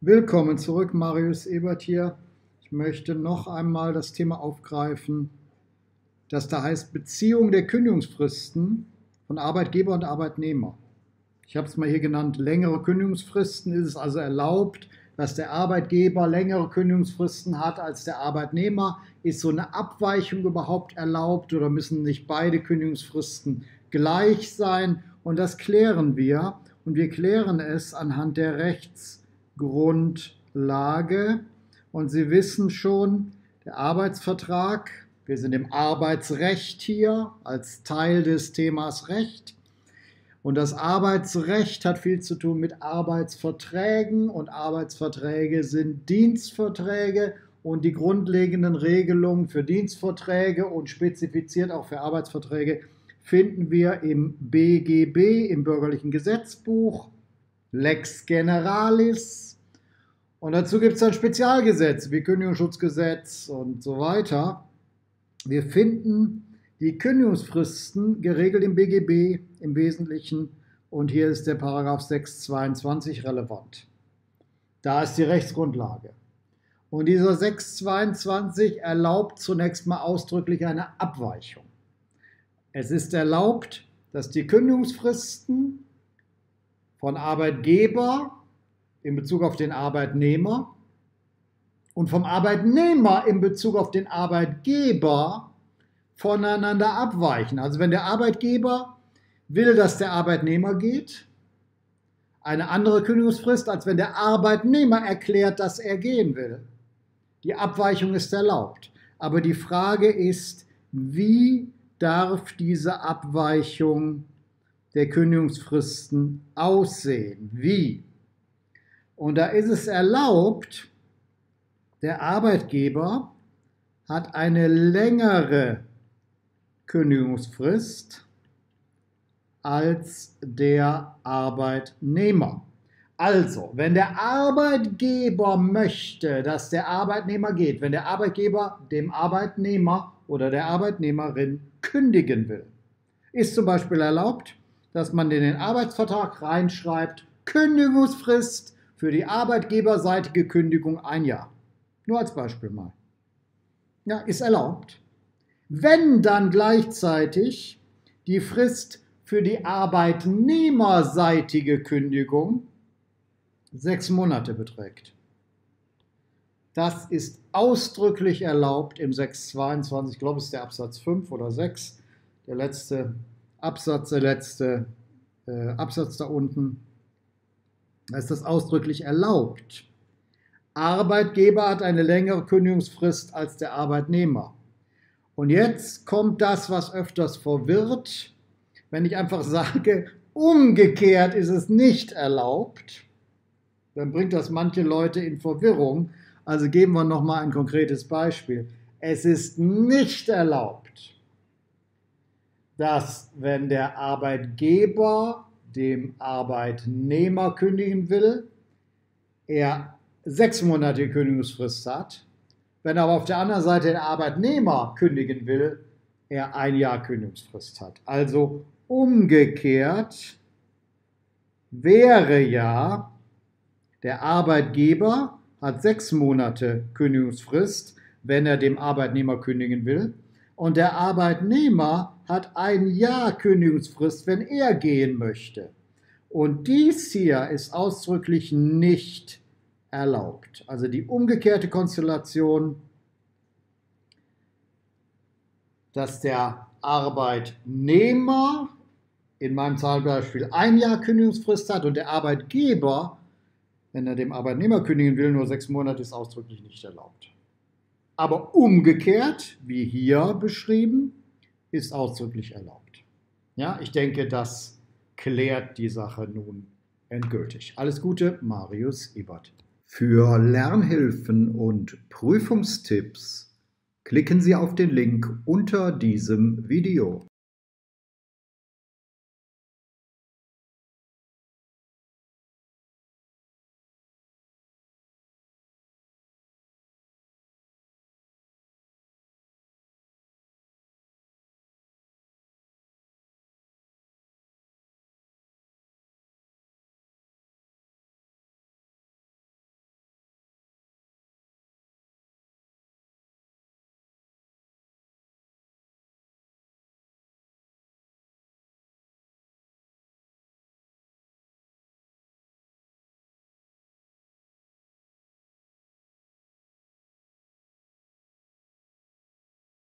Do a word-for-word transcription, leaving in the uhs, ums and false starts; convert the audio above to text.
Willkommen zurück, Marius Ebert hier. Ich möchte noch einmal das Thema aufgreifen, das da heißt Beziehung der Kündigungsfristen von Arbeitgeber und Arbeitnehmer. Ich habe es mal hier genannt, längere Kündigungsfristen. Ist es also erlaubt, dass der Arbeitgeber längere Kündigungsfristen hat als der Arbeitnehmer? Ist so eine Abweichung überhaupt erlaubt oder müssen nicht beide Kündigungsfristen gleich sein? Und das klären wir. Und wir klären es anhand der Rechtsgrundlage. Und Sie wissen schon, der Arbeitsvertrag, wir sind im Arbeitsrecht hier als Teil des Themas Recht. Und das Arbeitsrecht hat viel zu tun mit Arbeitsverträgen und Arbeitsverträge sind Dienstverträge und die grundlegenden Regelungen für Dienstverträge und spezifiziert auch für Arbeitsverträge finden wir im B G B, im Bürgerlichen Gesetzbuch, Lex Generalis. Und dazu gibt es dann Spezialgesetze wie Kündigungsschutzgesetz und so weiter. Wir finden die Kündigungsfristen geregelt im B G B im Wesentlichen und hier ist der Paragraph sechshundertzweiundzwanzig relevant. Da ist die Rechtsgrundlage. Und dieser sechshundertzweiundzwanzig erlaubt zunächst mal ausdrücklich eine Abweichung. Es ist erlaubt, dass die Kündigungsfristen von Arbeitgeber in Bezug auf den Arbeitnehmer und vom Arbeitnehmer in Bezug auf den Arbeitgeber voneinander abweichen. Also wenn der Arbeitgeber will, dass der Arbeitnehmer geht, eine andere Kündigungsfrist, als wenn der Arbeitnehmer erklärt, dass er gehen will. Die Abweichung ist erlaubt. Aber die Frage ist, wie darf diese Abweichung der Kündigungsfristen aussehen? Wie? Und da ist es erlaubt, der Arbeitgeber hat eine längere Kündigungsfrist als der Arbeitnehmer. Also, wenn der Arbeitgeber möchte, dass der Arbeitnehmer geht, wenn der Arbeitgeber dem Arbeitnehmer oder der Arbeitnehmerin kündigen will, ist zum Beispiel erlaubt, dass man in den Arbeitsvertrag reinschreibt, Kündigungsfrist für die arbeitgeberseitige Kündigung ein Jahr. Nur als Beispiel mal. Ja, ist erlaubt. Wenn dann gleichzeitig die Frist für die arbeitnehmerseitige Kündigung sechs Monate beträgt. Das ist ausdrücklich erlaubt im sechshundertzweiundzwanzig, ich glaube, es ist der Absatz fünf oder sechs, der letzte Absatz, der letzte äh, Absatz da unten. Da ist das ausdrücklich erlaubt. Arbeitgeber hat eine längere Kündigungsfrist als der Arbeitnehmer. Und jetzt kommt das, was öfters verwirrt, wenn ich einfach sage, umgekehrt ist es nicht erlaubt, dann bringt das manche Leute in Verwirrung. Also geben wir nochmal ein konkretes Beispiel. Es ist nicht erlaubt, dass wenn der Arbeitgeber dem Arbeitnehmer kündigen will, er sechs Monate Kündigungsfrist hat, wenn aber auf der anderen Seite der Arbeitnehmer kündigen will, er ein Jahr Kündigungsfrist hat. Also umgekehrt wäre ja, der Arbeitgeber hat sechs Monate Kündigungsfrist, wenn er dem Arbeitnehmer kündigen will, und der Arbeitnehmer hat ein Jahr Kündigungsfrist, wenn er gehen möchte. Und dies hier ist ausdrücklich nicht erlaubt. Also die umgekehrte Konstellation, dass der Arbeitnehmer in meinem Zahlbeispiel ein Jahr Kündigungsfrist hat und der Arbeitgeber, wenn er dem Arbeitnehmer kündigen will, nur sechs Monate, ist ausdrücklich nicht erlaubt. Aber umgekehrt, wie hier beschrieben, ist ausdrücklich erlaubt. Ja, ich denke, das klärt die Sache nun endgültig. Alles Gute, Marius Ebert. Für Lernhilfen und Prüfungstipps klicken Sie auf den Link unter diesem Video.